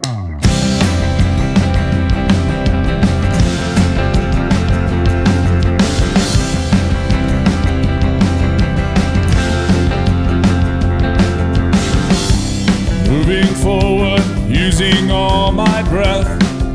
Moving forward, using all my breath.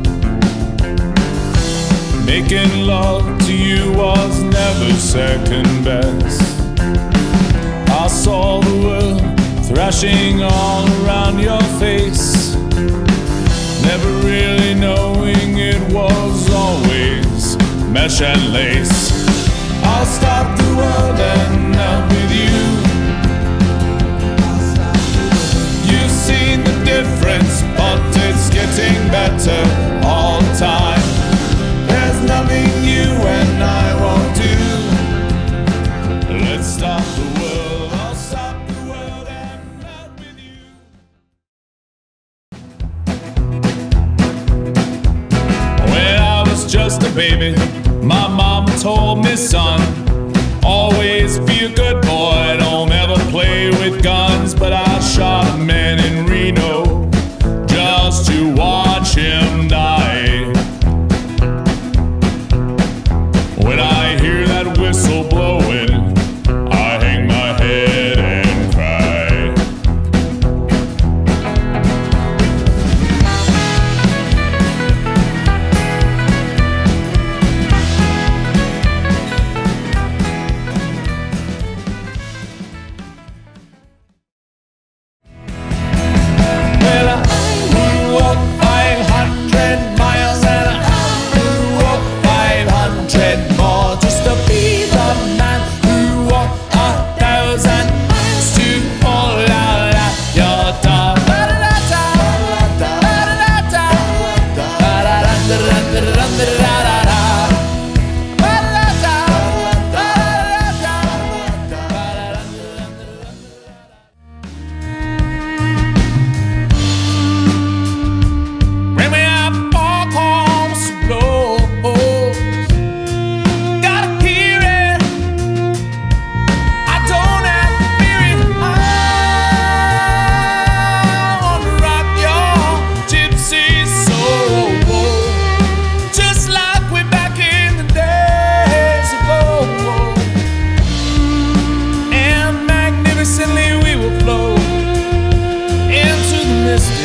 Making love to you was never second best. I saw the world thrashing all around your face, never really knowing it was always mesh and lace. I'll stop the world and melt with you. You've seen the difference, but it's getting better all the time. There's nothing you and I won't do. Let's stop the world, I'll stop the world and melt with you. When I was just a baby, my mama told me, son, always be a good boy, don't ever play with guns. But I shot a man in Reno just to watch him die. When I hear that whistle blowing, I hang my head and cry. Well, I grew up 500 miles and I grew up 500 more just to be the man who walked 1,000 miles to fall out at your door. When we have foghorns blow, gotta hear it. I don't have to fear it. I wanna rock your gypsy soul, just like way back in the days ago. And magnificently we will flow into the mystic.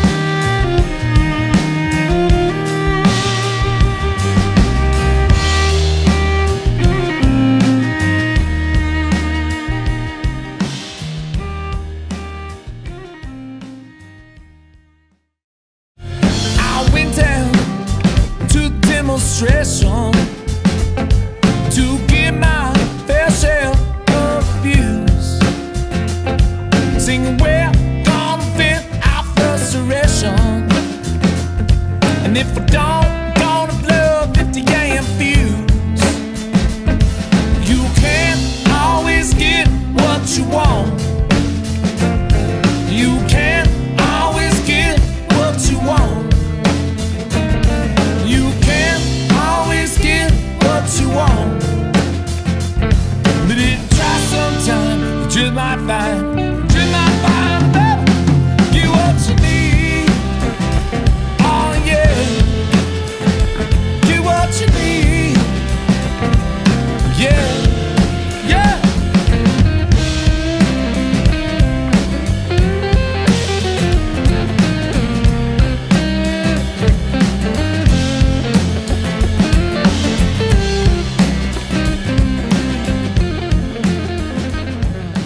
I went down to the demonstration to get my fair share of views, singing we're gonna vent our frustration. And if we don't, gonna blow 50 AM fuse. You can't always get what you want. You can't always get what you want. You can't always get what you want. But if you try sometime, you just might find, baby, get what you need. Oh yeah, get what you need. Yeah, yeah.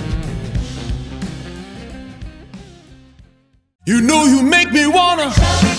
You know you make me wanna